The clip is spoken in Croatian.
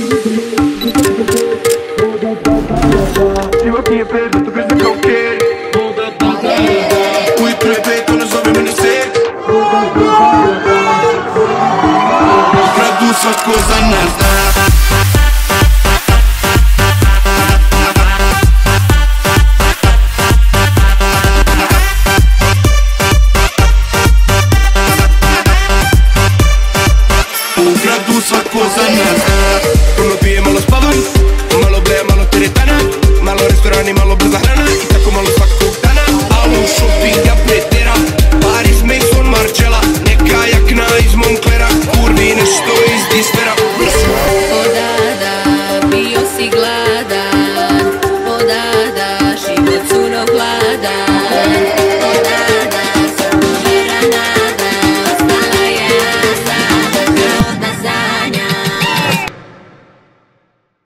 Život nije fair, zato grizam kao kej. Uvijek prvi pet, ona zove mene seks. U gradu svatko za nas zna. U gradu svako za nas. Puno pije, malo spavam, malo bleja, malo teretana, malo restorani, malo brza hrana.